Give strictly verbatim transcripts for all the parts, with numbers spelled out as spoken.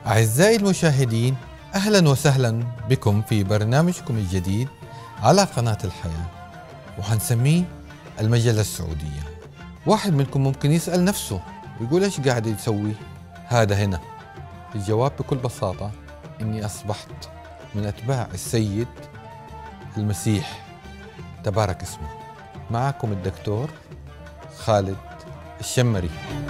أعزائي المشاهدين، أهلا وسهلا بكم في برنامجكم الجديد على قناة الحياة، وحنسميه المجلة السعودية. واحد منكم ممكن يسأل نفسه ويقول إيش قاعد يسوي هذا هنا؟ الجواب بكل بساطة إني أصبحت من أتباع السيد المسيح تبارك اسمه. معكم الدكتور خالد الشمري.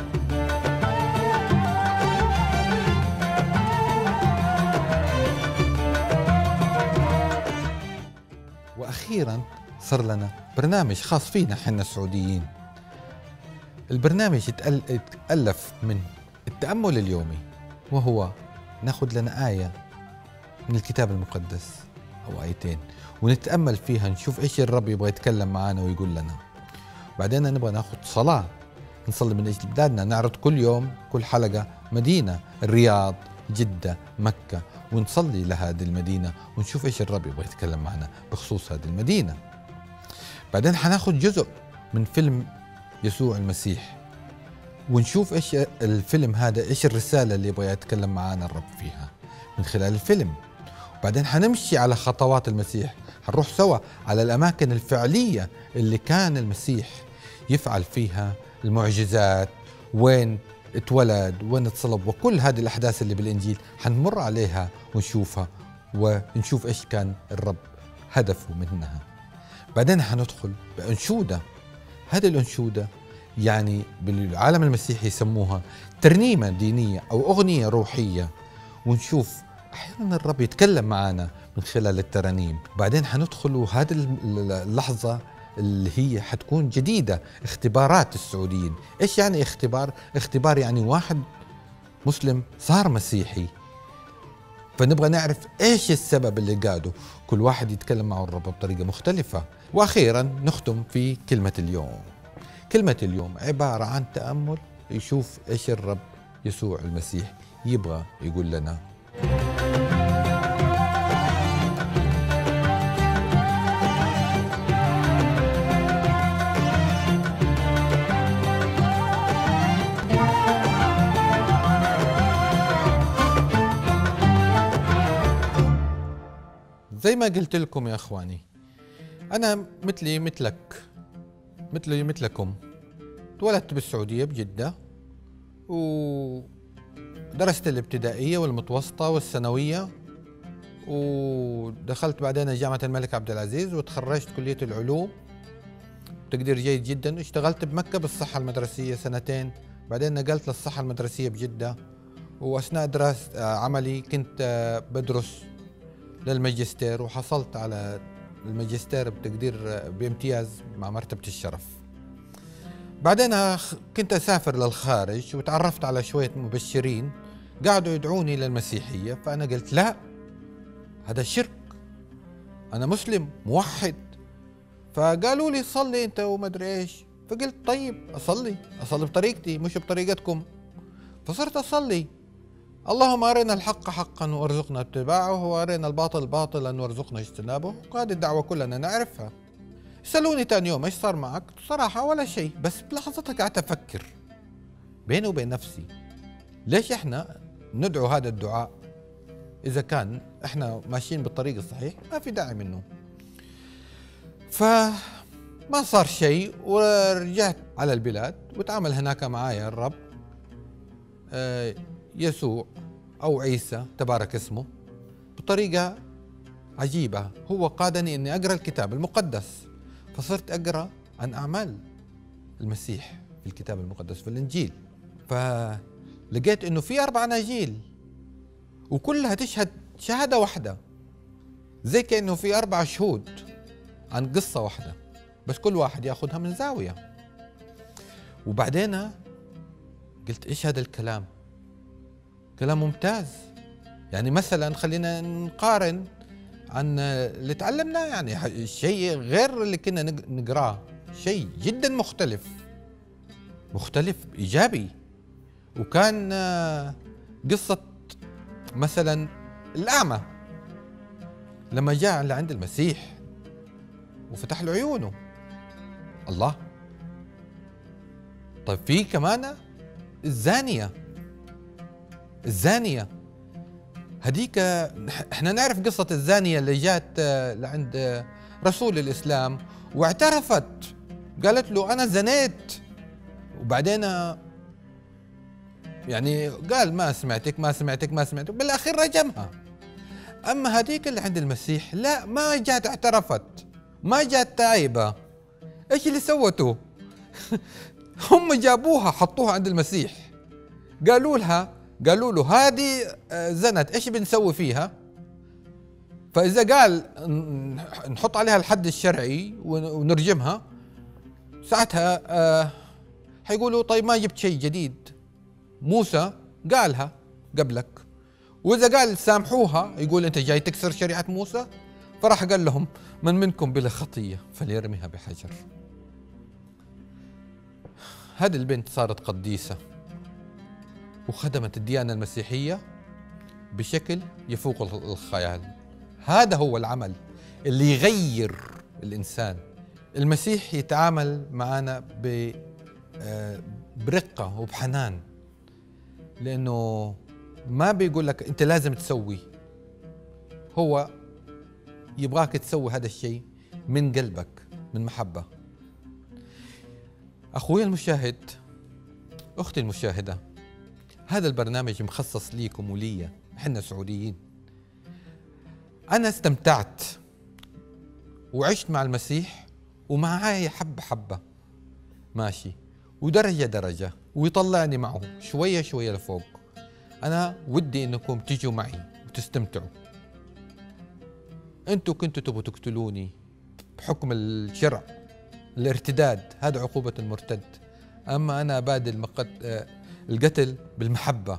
وأخيرا صار لنا برنامج خاص فينا حنا السعوديين. البرنامج يتألف من التأمل اليومي، وهو ناخذ لنا آية من الكتاب المقدس أو آيتين ونتأمل فيها، نشوف إيش الرب يبغى يتكلم معنا ويقول لنا. بعدين نبغى ناخذ صلاة، نصلي من أجل بلادنا، نعرض كل يوم كل حلقة مدينة، الرياض، جدة، مكة، ونصلي لهذه المدينة ونشوف إيش الرب يبغى يتكلم معنا بخصوص هذه المدينة. بعدين حناخذ جزء من فيلم يسوع المسيح ونشوف إيش الفيلم هذا، إيش الرسالة اللي يبغى يتكلم معنا الرب فيها من خلال الفيلم. وبعدين حنمشي على خطوات المسيح، حنروح سوا على الأماكن الفعلية اللي كان المسيح يفعل فيها المعجزات، وين اتولد، وين اتصلب، وكل هذه الأحداث اللي بالإنجيل حنمر عليها ونشوفها ونشوف إيش كان الرب هدفه منها. بعدين حندخل بأنشودة. هذه الأنشودة يعني بالعالم المسيحي يسموها ترنيمة دينية أو أغنية روحية، ونشوف أحيانا الرب يتكلم معنا من خلال الترانيم. بعدين حندخل هذه اللحظة اللي هي حتكون جديدة، اختبارات السعوديين. إيش يعني اختبار؟ اختبار يعني واحد مسلم صار مسيحي، فنبغى نعرف إيش السبب اللي قاده. كل واحد يتكلم مع الرب بطريقة مختلفة. وأخيرا نختم في كلمة اليوم. كلمة اليوم عبارة عن تأمل يشوف إيش الرب يسوع المسيح يبغى يقول لنا. زي ما قلت لكم يا أخواني، أنا مثلي مثلك مثلي مثلكم، اتولدت بالسعودية بجدة، ودرست الابتدائية والمتوسطة والثانوية، ودخلت بعدين جامعة الملك عبد العزيز وتخرجت كلية العلوم تقدير جيد جدا. اشتغلت بمكة بالصحة المدرسية سنتين، بعدين نقلت للصحة المدرسية بجدة، وأثناء دراسة عملي كنت بدرس للماجستير، وحصلت على الماجستير بتقدير بامتياز مع مرتبة الشرف. بعدين كنت أسافر للخارج وتعرفت على شوية مبشرين قاعدوا يدعوني للمسيحية، فأنا قلت لا، هذا شرك، أنا مسلم موحد. فقالوا لي صلي أنت وما أدري إيش، فقلت طيب أصلي أصلي بطريقتي مش بطريقتكم. فصرت أصلي اللهم أرنا الحق حقا وارزقنا اتباعه، وأرنا الباطل باطلا وارزقنا اجتنابه. وهذه الدعوة كلنا نعرفها. سألوني تاني يوم ايش صار معك؟ صراحة ولا شيء، بس بلحظتها قعدت أفكر بيني وبين نفسي، ليش احنا ندعو هذا الدعاء إذا كان احنا ماشيين بالطريق الصحيح؟ ما في داعي منه. فما صار شيء، ورجعت على البلاد وتعامل هناك معايا الرب يسوع أو عيسى تبارك اسمه بطريقة عجيبة. هو قادني أني أقرأ الكتاب المقدس، فصرت أقرأ عن أعمال المسيح في الكتاب المقدس في الإنجيل، فلقيت أنه في أربع أناجيل وكلها تشهد شهادة واحدة، زي كأنه في أربع شهود عن قصة واحدة، بس كل واحد يأخذها من زاوية. وبعدين قلت إيش هذا الكلام؟ كلام ممتاز. يعني مثلا خلينا نقارن عن اللي تعلمناه، يعني شيء غير اللي كنا نقراه، شيء جدا مختلف مختلف إيجابي. وكان قصة مثلا الأعمى لما جاء لعند المسيح وفتح له عيونه. الله، طيب في كمان الزانية الزانية هديك احنا نعرف قصة الزانية اللي جات لعند رسول الإسلام واعترفت، قالت له أنا زنيت، وبعدين يعني قال ما سمعتك ما سمعتك ما سمعتك، بالأخير رجمها. أما هديك اللي عند المسيح لا، ما جات اعترفت، ما جات تايبة. إيش اللي سوته؟ هم جابوها حطوها عند المسيح، قالوا لها قالوا له هذه زنت، ايش بنسوي فيها؟ فاذا قال نحط عليها الحد الشرعي ونرجمها، ساعتها آه حيقولوا طيب ما جبت شيء جديد، موسى قالها قبلك. واذا قال سامحوها يقول انت جاي تكسر شريعة موسى. فراح قال لهم من منكم بلا خطية فليرميها بحجر. هذه البنت صارت قديسة وخدمت الديانة المسيحية بشكل يفوق الخيال. هذا هو العمل اللي يغير الإنسان. المسيح يتعامل معنا برقة وبحنان، لأنه ما بيقول لك أنت لازم تسوي، هو يبغاك تسوي هذا الشيء من قلبك، من محبة. أخوي المشاهد، أختي المشاهدة، هذا البرنامج مخصص ليكم وليا احنا سعوديين. أنا استمتعت وعشت مع المسيح ومعاي حبة حبة ماشي، ودرجة درجة، ويطلعني معه شوية شوية لفوق. أنا ودي إنكم تيجوا معي وتستمتعوا. أنتوا كنتوا تبغوا تقتلوني بحكم الشرع، الارتداد هذا عقوبة المرتد، أما أنا بادل مقت... القتل بالمحبة.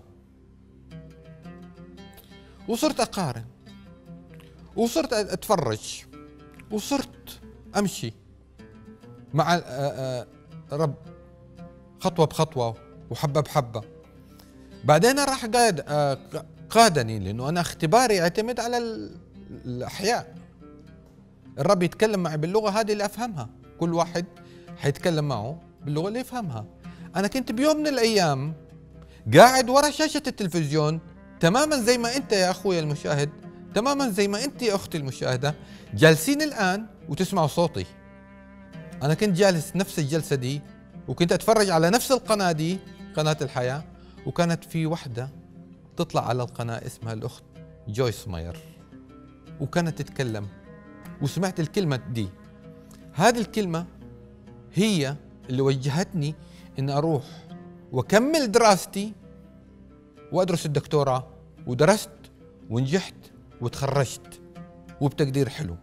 وصرت أقارن، وصرت أتفرج، وصرت أمشي مع رب خطوة بخطوة وحبة بحبة. بعدين راح قاد قادني، لأنه أنا اختباري يعتمد على الأحياء. الرب يتكلم معي باللغة هذه اللي أفهمها، كل واحد حيتكلم معه باللغة اللي يفهمها. أنا كنت بيوم من الأيام قاعد ورا شاشة التلفزيون تماما زي ما أنت يا أخوي المشاهد، تماما زي ما أنت يا أختي المشاهدة جالسين الآن وتسمعوا صوتي. أنا كنت جالس نفس الجلسة دي، وكنت أتفرج على نفس القناة دي، قناة الحياة، وكانت في وحدة تطلع على القناة اسمها الأخت جويس ماير، وكانت تتكلم، وسمعت الكلمة دي. هذه الكلمة هي اللي وجهتني إن أروح وأكمل دراستي وأدرس الدكتوراه، ودرست ونجحت وتخرجت وبتقدير حلو.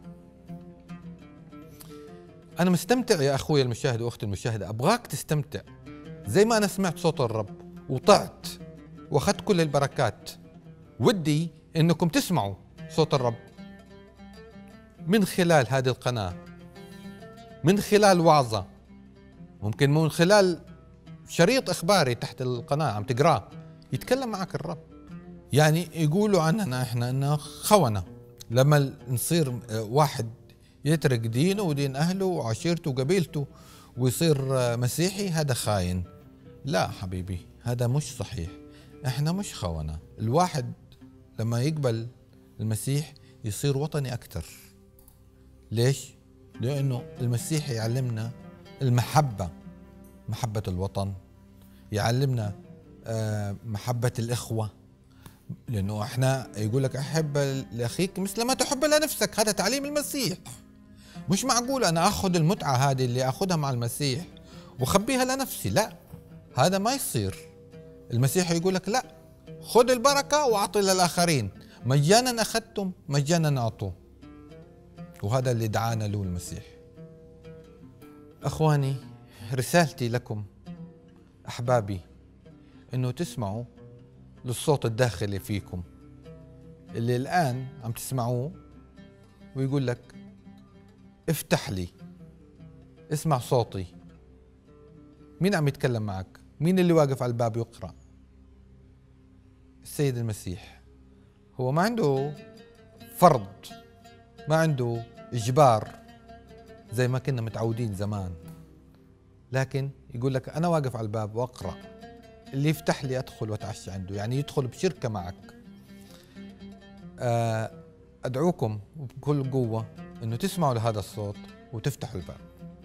أنا مستمتع يا أخوي المشاهد وأختي المشاهدة، أبغاك تستمتع زي ما أنا سمعت صوت الرب وطعت وأخذت كل البركات. ودي إنكم تسمعوا صوت الرب من خلال هذه القناة، من خلال وعظة، ممكن من خلال شريط إخباري تحت القناة عم تقراه يتكلم معك الرب. يعني يقولوا عننا إحنا إنه خونة، لما نصير واحد يترك دينه ودين أهله وعشيرته وقبيلته ويصير مسيحي هذا خاين. لا حبيبي، هذا مش صحيح. إحنا مش خونة. الواحد لما يقبل المسيح يصير وطني أكثر. ليش؟ لأنه المسيح يعلمنا المحبة، محبة الوطن، يعلمنا محبة الإخوة، لأنه إحنا يقول لك أحب لأخيك مثل ما تحب لنفسك. هذا تعليم المسيح. مش معقول أنا أخذ المتعة هذه اللي أخذها مع المسيح وخبيها لنفسي، لا، هذا ما يصير. المسيح يقول لك لا، خذ البركة وأعطي للآخرين، مجانا أخذتم مجانا أعطوا. وهذا اللي دعانا له المسيح. أخواني، رسالتي لكم أحبابي إنه تسمعوا للصوت الداخلي فيكم اللي الآن عم تسمعوه، ويقول لك افتح لي، اسمع صوتي. مين عم يتكلم معك؟ مين اللي واقف على الباب يقرأ؟ السيد المسيح. هو ما عنده فرض، ما عنده إجبار زي ما كنا متعودين زمان، لكن يقول لك أنا واقف على الباب وأقرأ، اللي يفتح لي أدخل وأتعشى عنده، يعني يدخل بشركة معك. أدعوكم بكل قوة أنه تسمعوا لهذا الصوت وتفتحوا الباب.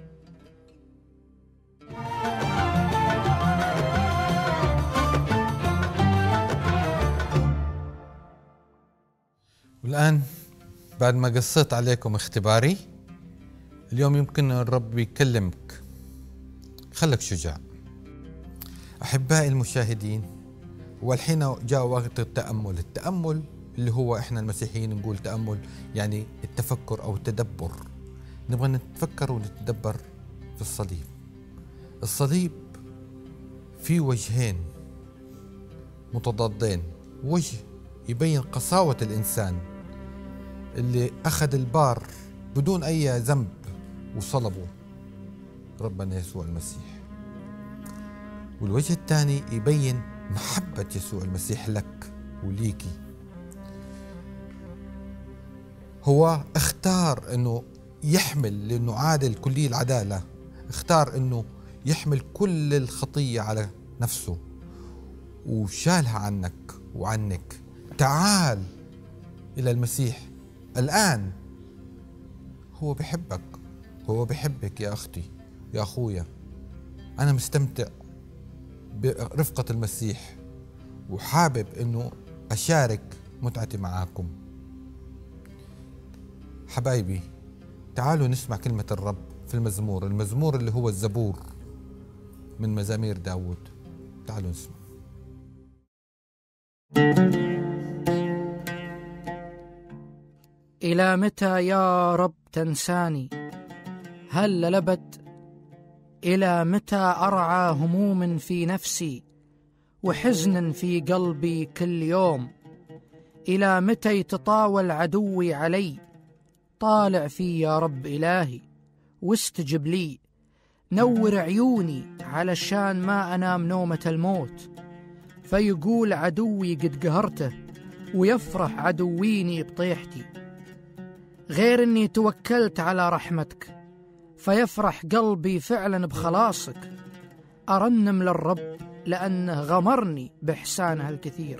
والآن بعد ما قصيت عليكم اختباري، اليوم يمكن الرب يكلمك. خلك شجاع. أحبائي المشاهدين، والحين جاء وقت التأمل. التأمل اللي هو إحنا المسيحيين نقول تأمل يعني التفكر أو التدبر. نبغى نتفكر ونتدبر في الصليب. الصليب فيه وجهين متضادين، وجه يبين قساوة الإنسان اللي أخذ البار بدون أي ذنب وصلبه ربنا يسوع المسيح، والوجه الثاني يبين محبة يسوع المسيح لك وليكي. هو اختار أنه يحمل، لأنه عادل كلي العدالة، اختار أنه يحمل كل الخطية على نفسه وشالها عنك وعنك. تعال إلى المسيح الآن، هو بحبك، هو بحبك يا أختي يا أخويا. أنا مستمتع برفقة المسيح وحابب أنه أشارك متعتي معاكم. حبايبي، تعالوا نسمع كلمة الرب في المزمور، المزمور اللي هو الزبور من مزامير داود. تعالوا نسمع. إلى متى يا رب تنساني؟ هل لبت؟ إلى متى أرعى هموم في نفسي وحزن في قلبي كل يوم؟ إلى متى يتطاول عدوي علي؟ طالع في يا رب إلهي واستجب لي. نور عيوني علشان ما أنام نومة الموت، فيقول عدوي قد قهرته ويفرح عدويني بطيحتي. غير أني توكلت على رحمتك فيفرح قلبي فعلا بخلاصك. أرنم للرب لأنه غمرني بإحسانه الكثير.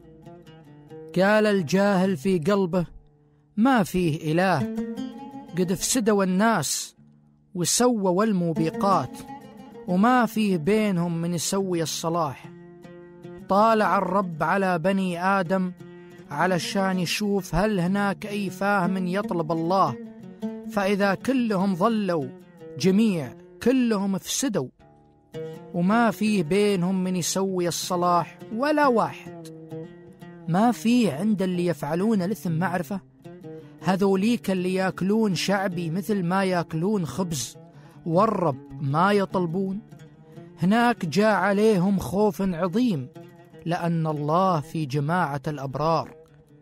قال الجاهل في قلبه ما فيه إله، قد افسدوا الناس وسووا الموبقات، وما فيه بينهم من يسوي الصلاح. طالع الرب على بني آدم علشان يشوف هل هناك أي فاهم يطلب الله، فإذا كلهم ظلوا جميع كلهم افسدوا، وما فيه بينهم من يسوي الصلاح ولا واحد. ما فيه عند اللي يفعلون الإثم معرفة، هذوليك اللي ياكلون شعبي مثل ما ياكلون خبز والرب ما يطلبون. هناك جاء عليهم خوف عظيم لأن الله في جماعة الأبرار.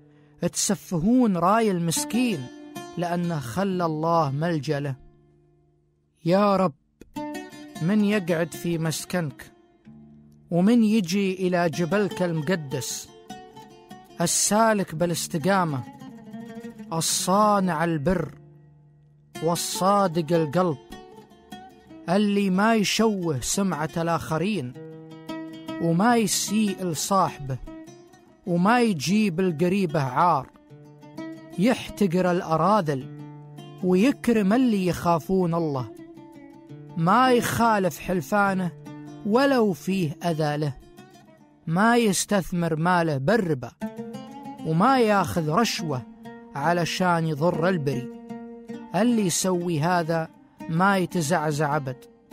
تسفهون راي المسكين لأنه خلى الله ملجأ له. يا رب، من يقعد في مسكنك ومن يجي إلى جبلك المقدس؟ السالك بالاستقامة، الصانع البر والصادق القلب، اللي ما يشوه سمعة الآخرين وما يسيء لصاحبه وما يجيب القريبة عار، يحتقر الأراذل ويكرم اللي يخافون الله، ما يخالف حلفانه ولو فيه أذى له، ما يستثمر ماله بالربا وما ياخذ رشوة علشان يضر البري. اللي يسوي هذا ما يتزعزع أبد.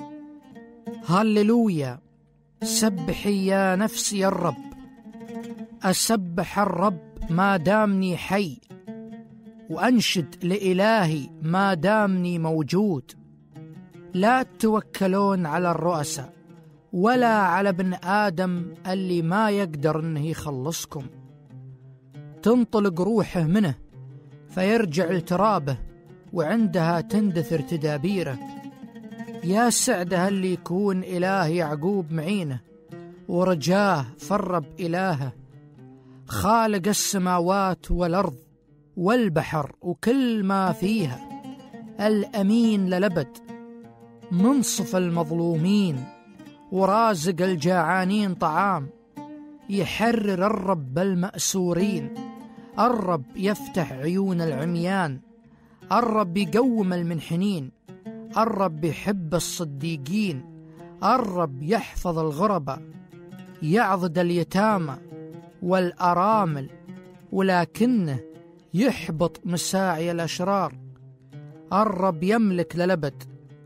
هللويا، سبحي يا نفسي الرب. أسبح الرب ما دامني حي، وأنشد لإلهي ما دامني موجود. لا تتوكلون على الرؤساء ولا على ابن آدم اللي ما يقدر إنه يخلصكم. تنطلق روحه منه فيرجع لترابه، وعندها تندثر تدابيره. يا سعده اللي يكون إله يعقوب معينه، ورجاه فالرب إلهه، خالق السماوات والأرض والبحر وكل ما فيها، الأمين للأبد، منصف المظلومين ورازق الجاعانين طعام. يحرر الرب المأسورين، الرب يفتح عيون العميان، الرب يقوم المنحنين، الرب يحب الصديقين، الرب يحفظ الغرباء، يعضد اليتامى والأرامل، ولكنه يحبط مساعي الأشرار. الرب يملك للأبد.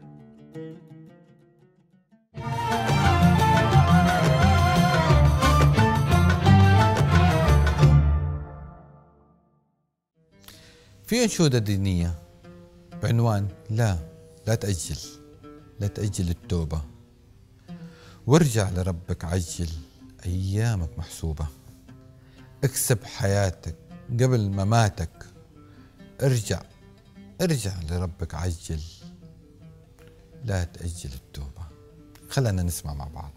في أنشودة دينية بعنوان لا لا تأجل، لا تأجل التوبة، وارجع لربك عجل، أيامك محسوبة. اكسب حياتك قبل مماتك، ارجع ارجع لربك عجل، لا تأجل التوبة. خلنا نسمع مع بعض.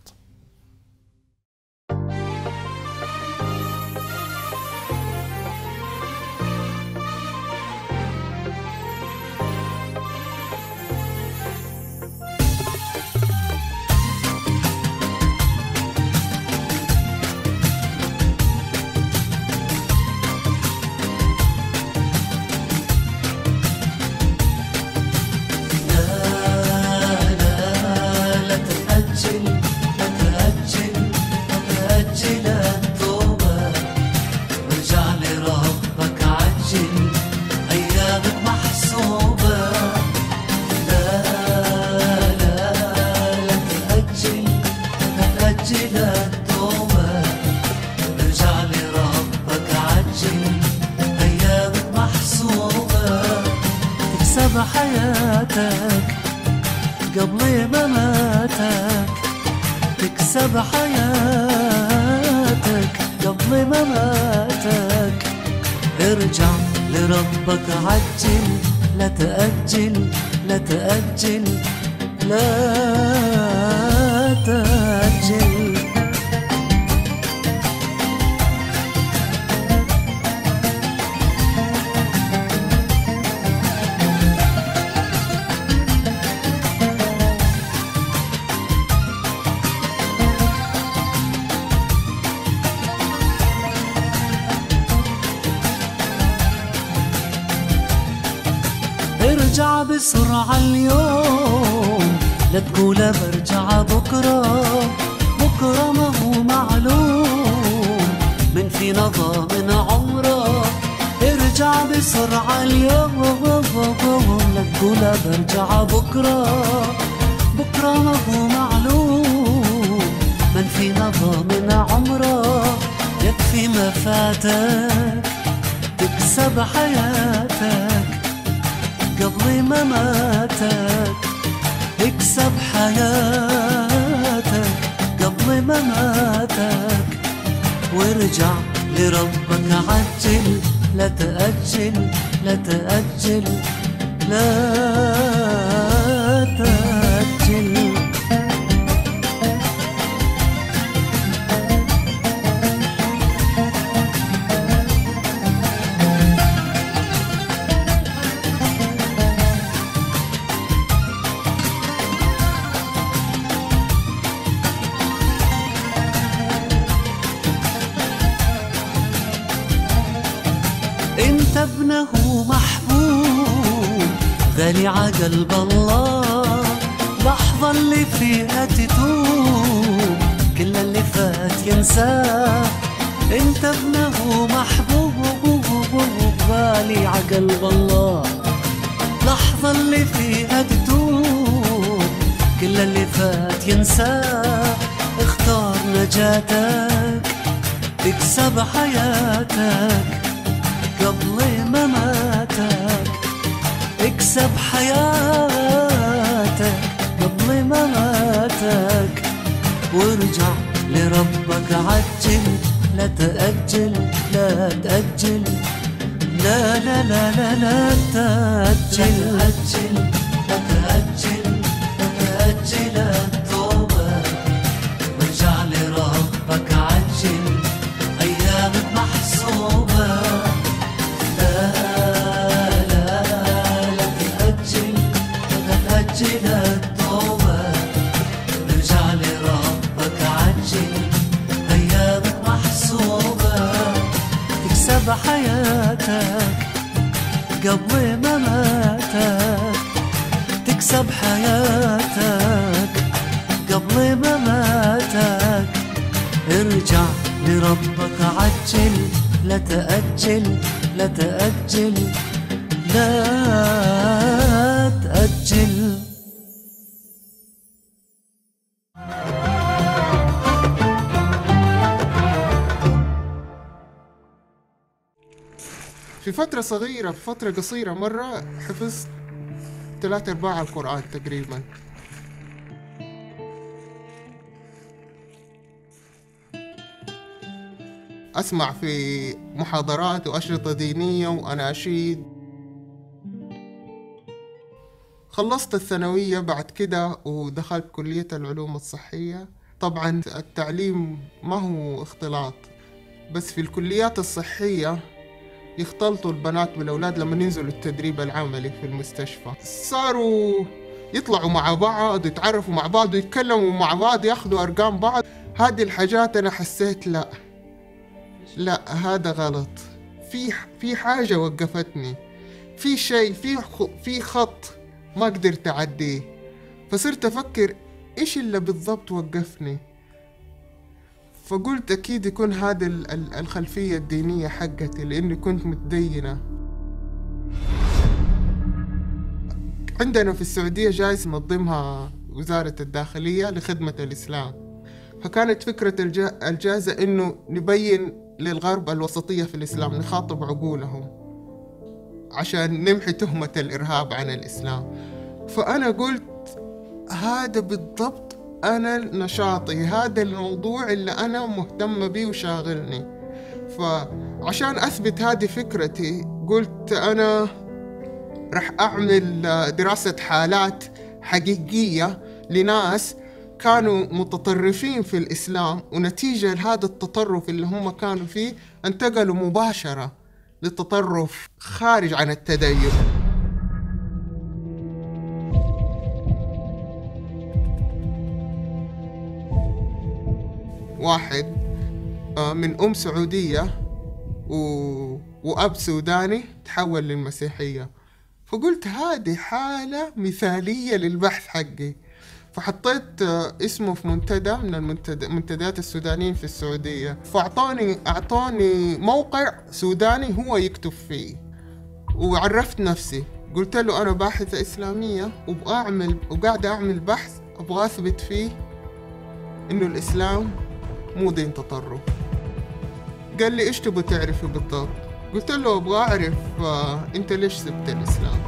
حياتك قبل مماتك، تكسب حياتك قبل مماتك. ارجع لربك عجل، لا تأجل لا تأجل لا تأجل. ارجع بسرعة اليوم، لا تقول برجع بكرة، بكرة ما هو معلوم من في نظى من عمره. ارجع بسرعة اليوم، لا تقول برجع بكرة، بكرة ما هو معلوم من في نظى من عمره. يكفي ما فاتك تكسب حياتك قبل مماتك، اكسب حياتك قبل مماتك. وارجع لربك عجل، لا تأجل لا تأجل لا تأجل. انت ابنه محبوب غالي عقلب الله، لحظة اللي فيها تتوب كل اللي فات ينساه. انت ابنه محبوب غالي عقلب الله، لحظة اللي فيها تتوب كل اللي فات ينساه. اختار نجاتك تكسب حياتك قبل مماتك، اكسب حياتك قبل مماتك. وارجع لربك عجل، لا تأجل لا تأجل لا لا لا لا لا تأجل. أجل لا تأجل لا تأجل التوبة، وارجع لربك عجل أيامك محسوبة. لا لا لا تأجل لا تأجل التوبة، ارجع لربك عجل أيامك محسوبة. تكسب حياتك قبل مماتك، تكسب حياتك قبل مماتك. ارجع لربك عجل، لا تأجل لا تأجل لا تأجل. في فترة صغيرة، في فترة قصيرة مرة، حفظت ثلاثة أرباع القرآن تقريبا. أسمع في محاضرات وأشرطة دينية وأناشيد. خلصت الثانوية بعد كده ودخلت كلية العلوم الصحية. طبعا التعليم ما هو اختلاط، بس في الكليات الصحية يختلطوا البنات بالأولاد لما ينزلوا التدريب العملي في المستشفى. صاروا يطلعوا مع بعض، يتعرفوا مع بعض ويتكلموا مع بعض، ياخدوا أرقام بعض. هذه الحاجات أنا حسيت لا لا هذا غلط، في في حاجة وقفتني، في شيء، في في خط ما قدرت أعديه. فصرت أفكر إيش اللي بالضبط وقفني. فقلت أكيد يكون هذا الخلفية الدينية حقتي، لأني كنت متدينة. عندنا في السعودية جائزة منظمها وزارة الداخلية لخدمة الإسلام، فكانت فكرة الجائزة إنه نبين للغرب الوسطية في الإسلام، نخاطب عقولهم عشان نمحي تهمة الإرهاب عن الإسلام. فأنا قلت هذا بالضبط أنا نشاطي، هذا الموضوع اللي أنا مهتمة به وشاغلني. فعشان أثبت هذه فكرتي قلت أنا رح أعمل دراسة حالات حقيقية لناس كانوا متطرفين في الإسلام، ونتيجة لهذا التطرف اللي هم كانوا فيه انتقلوا مباشرة للتطرف خارج عن التدين. واحد من أم سعودية وأب سوداني تحول للمسيحية، فقلت هذه حالة مثالية للبحث حقي. فحطيت اسمه في منتدى من المنتديات السودانيين في السعودية، فأعطاني أعطاني موقع سوداني هو يكتب فيه، وعرفت نفسي. قلت له أنا باحثة إسلامية وبأعمل وقاعدة أعمل بحث أبغى أثبت فيه إنه الإسلام مو دين تطرف. قال لي إيش تبغى تعرفي بالضبط؟ قلت له أبغى أعرف آه أنت ليش سبت الإسلام؟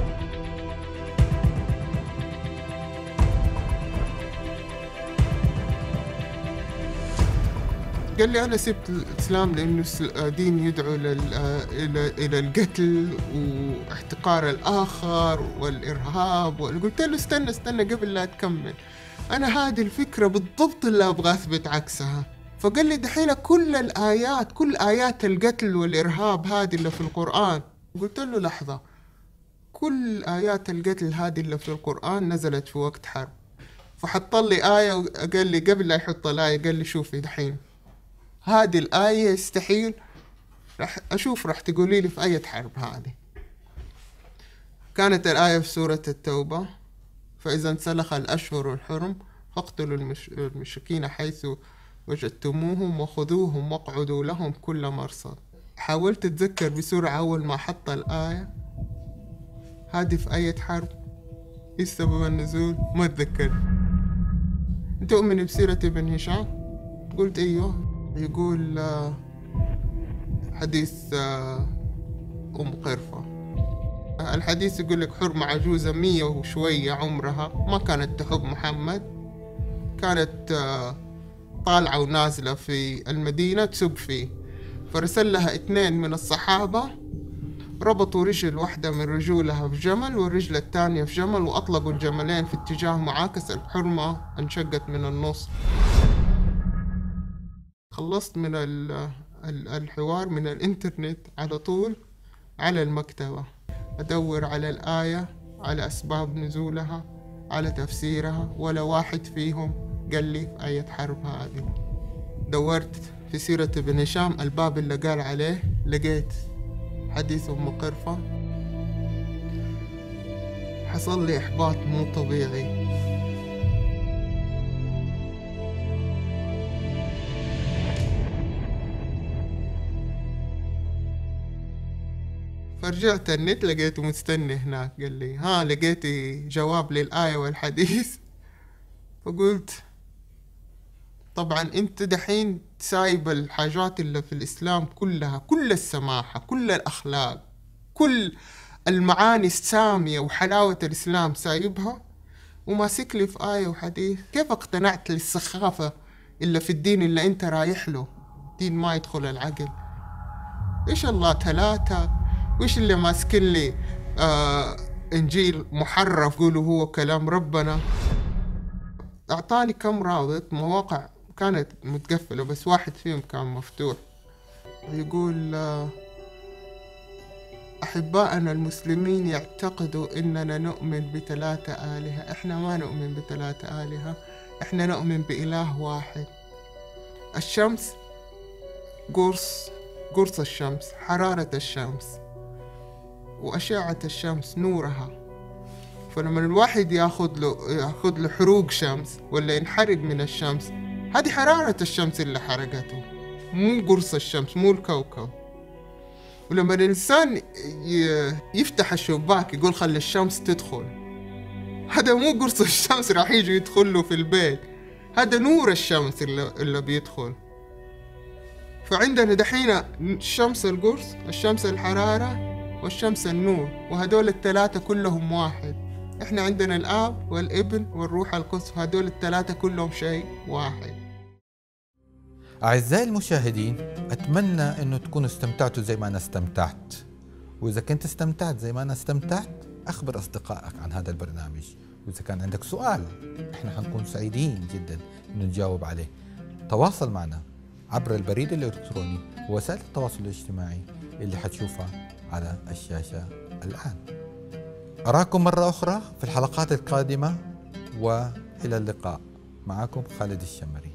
قال لي أنا سبت الإسلام لأنه دين يدعو إلى القتل واحتقار الآخر والإرهاب. قلت له استنى استنى قبل لا تكمل، أنا هذه الفكرة بالضبط اللي أبغى أثبت عكسها. فقال لي دحين كل الآيات كل آيات القتل والإرهاب هذه اللي في القرآن. قلت له لحظة، كل آيات القتل هذه اللي في القرآن نزلت في وقت حرب. فحط لي آية وقال لي قبل لا يحط الآية قال لي شوفي دحين هذه الآية يستحيل رح أشوف رح تقولي لي في أي حرب هذه. كانت الآية في سورة التوبة، فإذا انسلخ الأشهر الحرم فاقتلوا المش... المشركين حيث وجدتموهم وخذوهم واقعدوا لهم كل مرصد. حاولت أتذكر بسرعة أول ما حط الآية هذه في أي حرب، إيش سبب النزول، ما أتذكر. تؤمن بسيرة ابن هشام؟ قلت أيوه. يقول حديث أم قرفة. الحديث يقول لك حرمة عجوزة مية وشوية عمرها ما كانت تحب محمد، كانت طالعة ونازلة في المدينة تسب فيه، فرسل لها اثنين من الصحابة ربطوا رجل واحدة من رجولها في جمل والرجل الثانية في جمل وأطلقوا الجملين في اتجاه معاكس، الحرمة انشقت من النص. خلصت من الحوار من الإنترنت على طول على المكتبة أدور على الآية، على أسباب نزولها، على تفسيرها، ولا واحد فيهم قال لي آية حرب هذه. دورت في سيرة ابن هشام الباب اللي قال عليه لقيت حديث أم قرفة، حصل لي إحباط مو طبيعي. فرجعت النت لقيته مستني هناك، قال لي ها لقيتي جواب للآية والحديث؟ فقلت طبعا انت دحين سايب الحاجات اللي في الإسلام كلها، كل السماحة، كل الأخلاق، كل المعاني السامية وحلاوة الإسلام سايبها وماسك لي في آية وحديث. كيف اقتنعت للسخافة اللي في الدين اللي انت رايح له، دين ما يدخل العقل؟ ايش الله ثلاثة، وإيش اللي ماسكين لي آه إنجيل محرف قولوا هو كلام ربنا. أعطاني كم رابط مواقع كانت متقفلة بس واحد فيهم كان مفتوح، يقول آه أحبائنا المسلمين يعتقدوا إننا نؤمن بثلاثة آلهة. إحنا ما نؤمن بثلاثة آلهة، إحنا نؤمن بإله واحد. الشمس قرص قرص الشمس، حرارة الشمس وأشعة الشمس نورها. فلما الواحد ياخذ له ياخذ له حروق شمس ولا ينحرق من الشمس، هذه حرارة الشمس اللي حرقته، مو قرص الشمس، مو الكوكب. ولما الإنسان يفتح الشباك يقول خلي الشمس تدخل، هذا مو قرص الشمس راح يجي يدخل له في البيت، هذا نور الشمس اللي, اللي بيدخل. فعندنا دحين الشمس القرص، الشمس الحرارة، والشمس النور، وهدول الثلاثة كلهم واحد. احنا عندنا الآب والابن والروح القدس، هدول الثلاثة كلهم شيء واحد. أعزائي المشاهدين، أتمنى أنه تكونوا استمتعتوا زي ما أنا استمتعت، وإذا كنت استمتعت زي ما أنا استمتعت أخبر أصدقائك عن هذا البرنامج، وإذا كان عندك سؤال إحنا حنكون سعيدين جدا أنه نجاوب عليه. تواصل معنا عبر البريد الإلكتروني ووسائل التواصل الاجتماعي اللي حتشوفها على الشاشة الآن. أراكم مرة أخرى في الحلقات القادمة، وإلى اللقاء. معكم خالد الشمري.